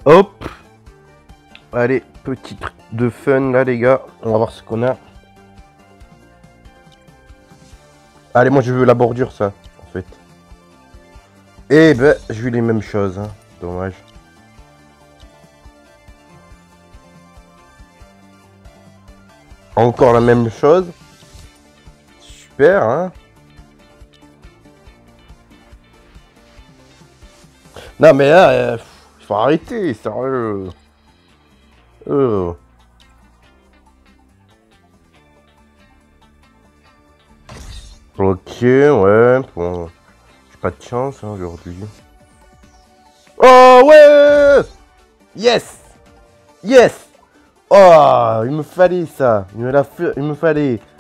Hop. Allez, petit truc de fun là les gars. On va voir ce qu'on a. Allez, moi je veux la bordure ça, en fait. Eh ben, j'ai eu les mêmes choses, hein. Dommage. Encore la même chose. Super, hein. Non mais là, faut arrêter, sérieux. Ok, ouais, bon. J'ai pas de chance hein, aujourd'hui. Oh ouais. Yes. Oh, il me fallait ça. Il me fallait.